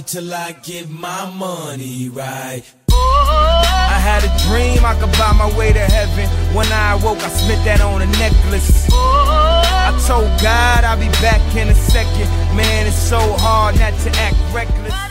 till I get my money right. I had a dream I could buy my way to heaven. When I awoke, I spent that on a necklace. I told God I'll be back in a second. Man, it's so hard not to act reckless.